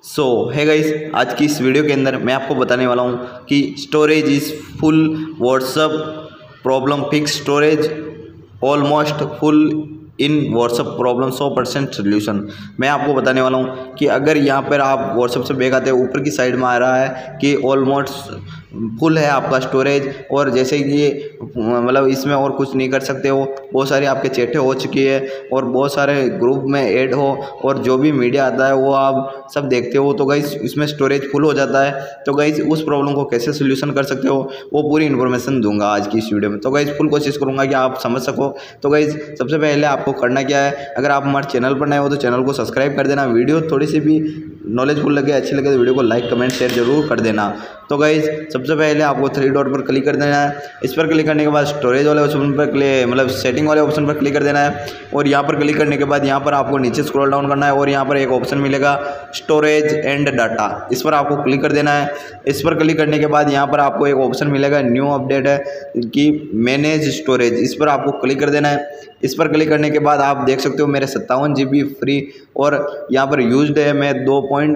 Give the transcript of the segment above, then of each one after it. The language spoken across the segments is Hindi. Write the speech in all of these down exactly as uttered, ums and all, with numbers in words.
सो है गाइस, आज की इस वीडियो के अंदर मैं आपको बताने वाला हूँ कि storage is full, WhatsApp problem fix, storage almost full in WhatsApp problem सौ परसेंट सोल्यूशन। मैं आपको बताने वाला हूँ कि अगर यहाँ पर आप व्हाट्सअप से बैक आते हैं, ऊपर की साइड में आ रहा है कि ऑलमोस्ट फुल है आपका स्टोरेज, और जैसे कि ये मतलब इसमें और कुछ नहीं कर सकते हो, बहुत सारी आपके चैटें हो चुकी है और बहुत सारे ग्रुप में ऐड हो और जो भी मीडिया आता है वो आप सब देखते हो, तो गाइस इसमें स्टोरेज फुल हो जाता है। तो गाइस उस प्रॉब्लम को कैसे सोल्यूशन कर सकते हो वो पूरी इन्फॉर्मेशन दूंगा आज की इस वीडियो में। तो गाइस फुल कोशिश करूंगा कि आप समझ सको। तो गाइस सबसे पहले आपको करना क्या है, अगर आप हमारे चैनल पर नए हो तो चैनल को सब्सक्राइब कर देना। वीडियो थोड़ी सी भी नॉलेजफुल लगे, अच्छी लगे तो वीडियो को लाइक कमेंट शेयर जरूर कर देना। तो गाइस सबसे पहले आपको थ्री डॉट पर क्लिक कर देना है। इस पर क्लिक करने के बाद स्टोरेज वाले ऑप्शन पर क्लिक मतलब सेटिंग वाले ऑप्शन पर क्लिक कर देना है, और यहाँ पर क्लिक करने के बाद यहाँ पर आपको नीचे स्क्रॉल डाउन करना है और यहाँ पर एक ऑप्शन मिलेगा स्टोरेज एंड डाटा, इस पर आपको क्लिक कर देना है। इस पर क्लिक करने के बाद यहाँ पर आपको एक ऑप्शन मिलेगा न्यू अपडेट है कि मैनेज स्टोरेज, इस पर आपको क्लिक कर देना है। इस पर क्लिक करने के बाद आप देख सकते हो मेरे सत्तावन जी बी फ्री और यहाँ पर यूज्ड है मैं दो पॉइंट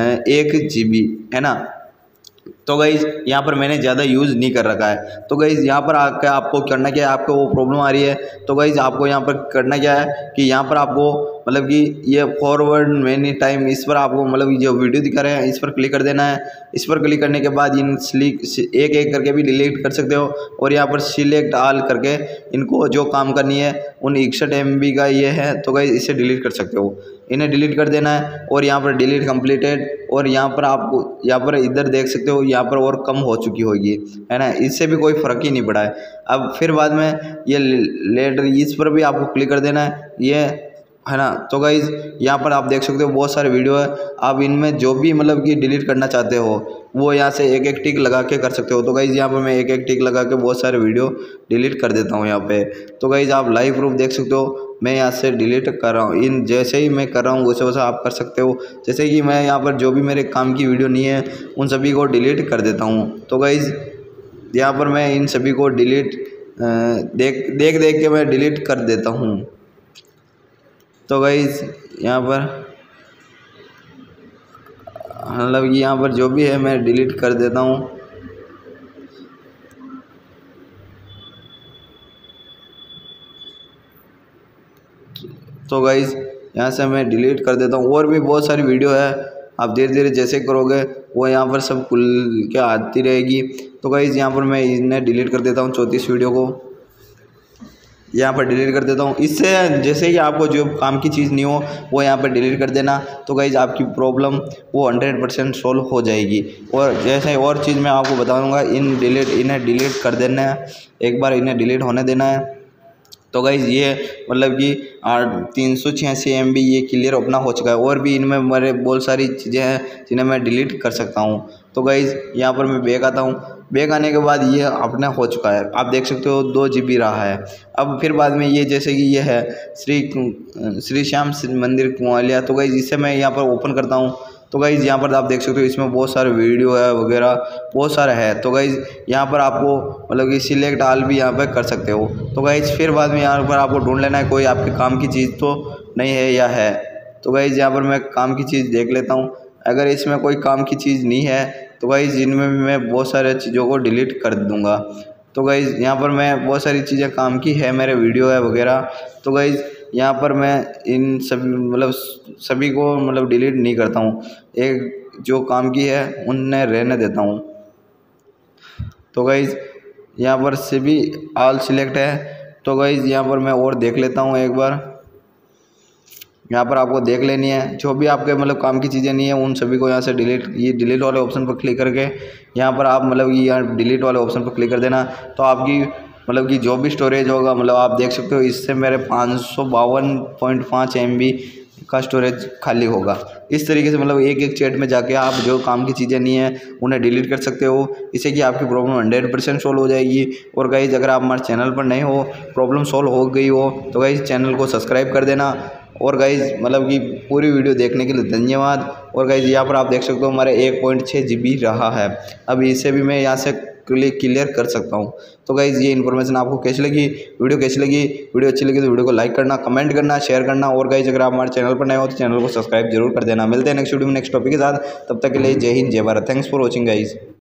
एक जी बी है ना। तो गाइज़ यहाँ पर मैंने ज़्यादा यूज़ नहीं कर रखा है। तो गाइज़ यहाँ पर आकर आपको करना क्या है, आपको वो प्रॉब्लम आ रही है तो गाइज़ आपको यहाँ पर करना क्या है कि यहाँ पर आपको मतलब कि ये फॉरवर्ड मेनी टाइम, इस पर आपको मतलब जो वीडियो दिखा रहे हैं इस पर क्लिक कर देना है। इस पर क्लिक करने के बाद इन स्लिक एक एक करके भी डिलीट कर सकते हो, और यहाँ पर सिलेक्ट ऑल करके इनको जो काम करनी है उन इकसठ एम बी का ये है तो गाइज़ इसे डिलीट कर सकते हो, इन्हें डिलीट कर देना है। और यहाँ पर डिलीट कंप्लीटेड, और यहाँ पर आपको यहाँ पर इधर देख सकते हो यहाँ पर और कम हो चुकी होगी है ना, इससे भी कोई फ़र्क ही नहीं पड़ा है। अब फिर बाद में ये लेटर इस पर भी आपको क्लिक कर देना है, ये है ना। तो गाइज़ यहाँ पर आप देख सकते हो बहुत सारे वीडियो है, आप इनमें जो भी मतलब कि डिलीट करना चाहते हो वो यहाँ से एक एक टिक लगा के कर सकते हो। तो गाइज़ यहाँ पर मैं एक एक टिक लगा के बहुत सारे वीडियो डिलीट कर देता हूँ यहाँ पे। तो गाइज़ आप लाइव प्रूफ देख सकते हो, मैं यहाँ से डिलीट कर रहा हूँ, इन जैसे ही मैं कर रहा हूँ वैसे वैसे आप कर सकते हो। जैसे कि मैं यहाँ पर जो भी मेरे काम की वीडियो नहीं है उन सभी को डिलीट कर देता हूँ। तो गाइज़ यहाँ पर मैं इन सभी को डिलीट देख देख देख के मैं डिलीट कर देता हूँ। तो गाइज़ यहाँ पर मतलब यहाँ पर जो भी है मैं डिलीट कर देता हूँ। तो गाइज़ यहाँ से मैं डिलीट कर देता हूँ, और भी बहुत सारी वीडियो है, आप धीरे धीरे जैसे करोगे वो यहाँ पर सब खुल के आती रहेगी। तो गाइज़ यहाँ पर मैं इन्हें डिलीट कर देता हूँ, चौंतीस वीडियो को यहाँ पर डिलीट कर देता हूँ। इससे जैसे कि आपको जो काम की चीज़ नहीं हो वो यहाँ पर डिलीट कर देना, तो गाइज़ आपकी प्रॉब्लम वो हंड्रेड परसेंट सोल्व हो जाएगी। और जैसे और चीज़ मैं आपको बताऊँगा, इन डिलीट इन्हें डिलीट कर देना है, एक बार इन्हें डिलीट होने देना है। तो गाइज़ ये मतलब कि तीन सौ छियासी एम बी ये क्लियर अपना हो चुका है, और भी इनमें मेरे बहुत सारी चीज़ें हैं जिन्हें मैं डिलीट कर सकता हूँ। तो गाइज़ यहाँ पर मैं बैक आता हूँ, बैक आने के बाद ये अपना हो चुका है, आप देख सकते हो दो जी बी रहा है। अब फिर बाद में ये जैसे कि ये है श्री श्री श्याम मंदिर कुआलिया, तो गाइज़ इसे मैं यहाँ पर ओपन करता हूँ। तो गाइज़ यहाँ पर आप देख सकते हो इसमें बहुत सारे वीडियो है वगैरह बहुत सारा है। तो गाइज़ यहाँ पर आपको मतलब कि सिलेक्ट ऑल भी यहाँ पर कर सकते हो। तो गाइज़ फिर बाद में यहाँ पर आपको ढूंढ लेना है कोई आपके काम की चीज़ तो नहीं है या है। तो गाइज़ यहाँ पर मैं काम की चीज़ देख लेता हूँ, अगर इसमें कोई काम की चीज़ नहीं है तो गाइज़ इनमें भी मैं बहुत सारे चीज़ों को डिलीट कर दूँगा। तो गाइज़ यहाँ पर मैं बहुत सारी चीज़ें काम की है, मेरे वीडियो है वगैरह। तो गाइज़ यहाँ पर मैं इन सभी मतलब सभी को मतलब डिलीट नहीं करता हूँ, एक जो काम की है उन्हें रहने देता हूँ। तो गाइज़ यहाँ पर से भी ऑल सिलेक्ट है। तो गाइज़ यहाँ पर मैं और देख लेता हूँ एक बार, यहाँ पर आपको देख लेनी है जो भी आपके मतलब काम की चीज़ें नहीं है उन सभी को यहाँ से डिलीट, ये डिलीट वाले ऑप्शन पर क्लिक करके यहाँ पर आप मतलब कि यहाँ डिलीट वाले ऑप्शन पर क्लिक कर देना। तो आपकी मतलब कि जो भी स्टोरेज होगा मतलब आप देख सकते हो इससे मेरे पाँच सौ बावन पॉइंट पाँच एम बी का स्टोरेज खाली होगा। इस तरीके से मतलब एक एक चैट में जाके आप जो काम की चीज़ें नहीं है उन्हें डिलीट कर सकते हो, इससे कि आपकी प्रॉब्लम हंड्रेड परसेंट सोल्व हो जाएगी। और गाइज़ अगर आप हमारे चैनल पर नए हो, प्रॉब्लम सोल्व हो गई हो तो गाइज़ चैनल को सब्सक्राइब कर देना। और गाइज़ मतलब कि पूरी वीडियो देखने के लिए धन्यवाद। और गाइज़ यहाँ पर आप देख सकते हो हमारे एक पॉइंट छः जी बी रहा है, अब इसे भी मैं यहाँ से क्लियर कर सकता हूँ। तो गाइज़ ये इन्फॉर्मेशन आपको कैसी लगी, वीडियो कैसी लगी, वीडियो अच्छी लगी तो वीडियो को लाइक करना, कमेंट करना, शेयर करना, और गाइज़ अगर आप हमारे चैनल पर नए हो तो चैनल को सब्सक्राइब जरूर कर देना। मिलते हैं नेक्स्ट वीडियो में नेक्स्ट टॉपिक के साथ, तब तक के लिए जय हिंद जय Bharat. Thanks for watching guys.